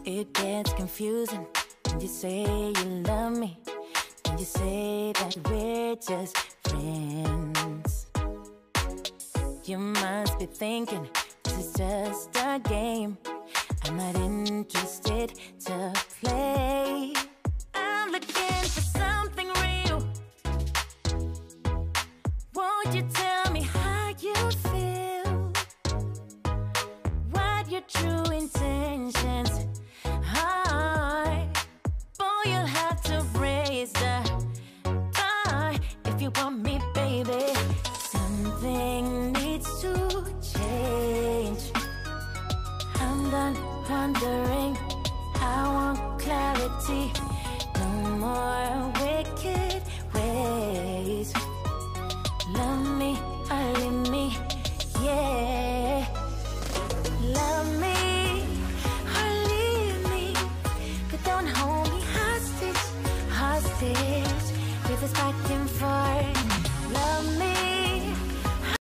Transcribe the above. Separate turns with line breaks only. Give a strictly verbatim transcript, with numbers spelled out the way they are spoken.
It gets confusing when you say you love me, and you say that we're just friends. You must be thinking this is just a game. I'm not interested to play. I'm looking for something real. Won't you tell me how you feel? What your true intentions are? Boy, you'll have to raise the bar if you want me, baby. Something needs to change. I'm done wondering, I want clarity. No more wicked ways. Love me or leave me, yeah. Love me or leave me, but don't hold me hostage, hostage. With this back and forth,